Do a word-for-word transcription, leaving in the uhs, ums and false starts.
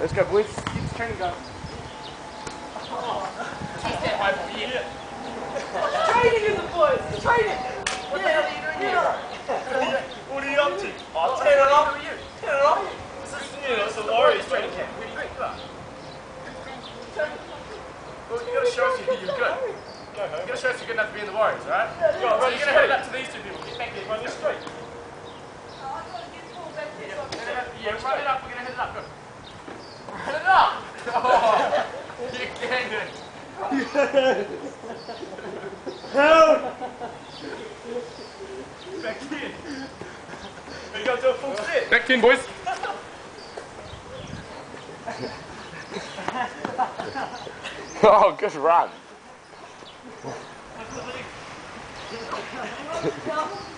Let's go, boys. Keep the training going. Training is the boys. It's training. What the hell are you doing here? What are you up to? Oh, turn it off. Turn it off. This is new. It's the Warriors training camp. Really great. Look. Well, you gotta show us you're good. Go home. You gotta show us you're good enough to be in the Warriors, alright? Yeah, So you're gonna head it up to these two people. Get back there. Run this straight. Yeah, run it up. We're gonna hit it up. Go. Run it up. Oh, you can do it. Help! Back in. We gotta do a full sit. Back in, boys. Oh, good run.